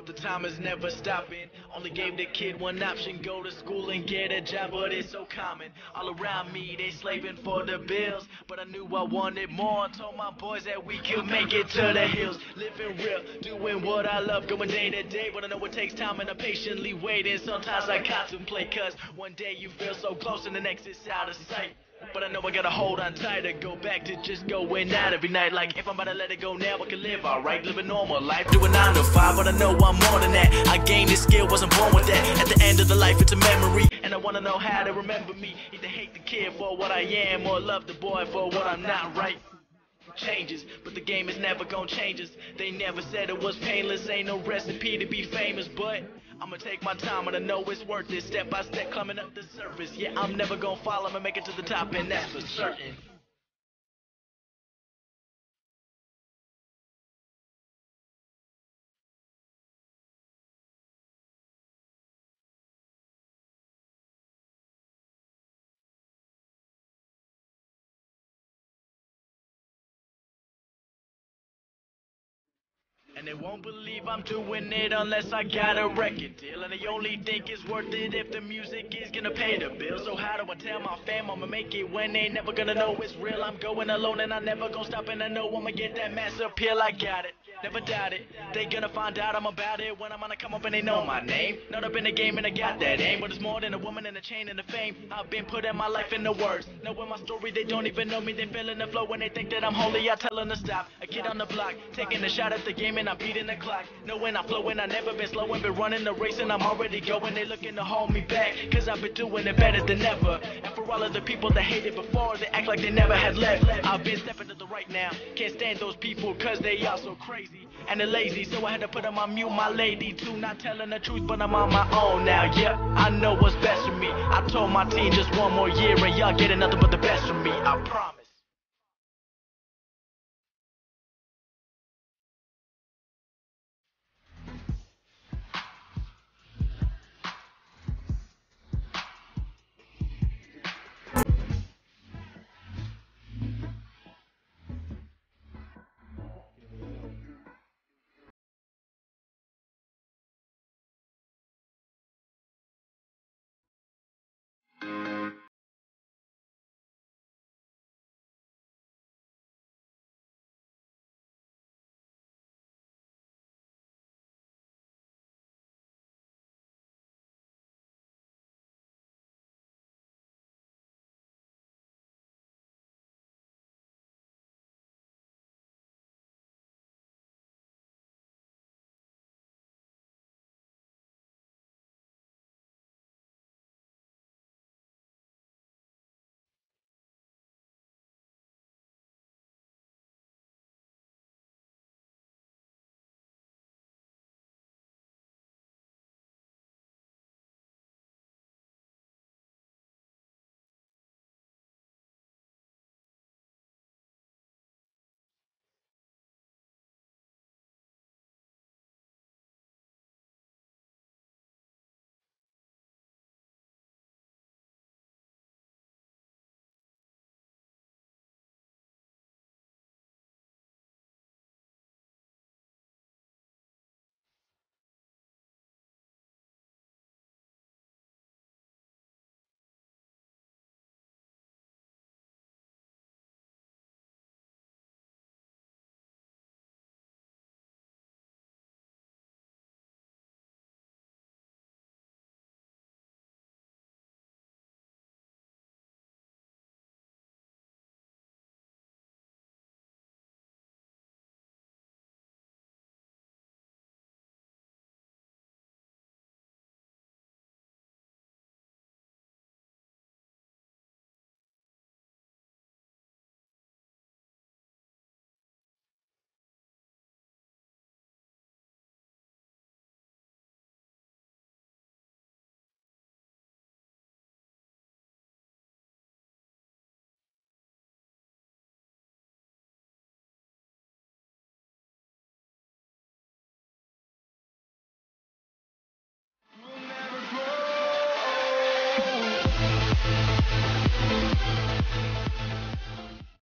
but the time is never stopping. Only gave the kid one option, go to school and get a job, but it's so common. All around me, they slaving for the bills, but I knew I wanted more. Told my boys that we could make it to the hills. Living real, doing what I love, going day to day, but I know it takes time and I patiently wait. And sometimes I contemplate, cause one day you feel so close and the next is out of sight. But I know I gotta hold on tight to go back to just going out every night. Like if I'm about to let it go now, I can live alright, live a normal life, do a 9 to 5. But I know I'm more than that. I gained this skill, wasn't born with that. At the end of the life, it's a memory, and I wanna know how to remember me. Either hate the kid for what I am, or love the boy for what I'm not. Right? Changes, but the game is never gonna change us. They never said it was painless, ain't no recipe to be famous, but I'ma take my time and I know it's worth it. Step by step climbing up the surface. Yeah, I'm never gonna fall, I'ma make it to the top, and that's for certain. And they won't believe I'm doing it unless I got a record deal. And they only think it's worth it if the music is gonna pay the bill. So how do I tell my fam I'ma make it when they never gonna know it's real? I'm going alone and I never gonna stop, and I know I'ma get that mass appeal. I got it, never doubt it. They gonna find out I'm about it when I'm gonna come up and they know my name. Not up in the game and I got that aim, but it's more than a woman and a chain and a fame. I've been putting my life into words, knowing my story. They don't even know me, they feeling the flow when they think that I'm holy. I tell them to stop. A kid on the block taking a shot at the game and I'm beating the clock. Knowing I'm flowing, I never been slowing, been running the race and I'm already going. They looking to hold me back, cause I've been doing it better than ever. And for all of the people that hated before, they act like they never had left. I've been stepping to the right now, can't stand those people cause they are so crazy and they're lazy. So I had to put them on mute, my lady too. Not telling the truth, but I'm on my own now. Yeah, I know what's best for me. I told my team just one more year and y'all getting nothing but the best from me, I promise.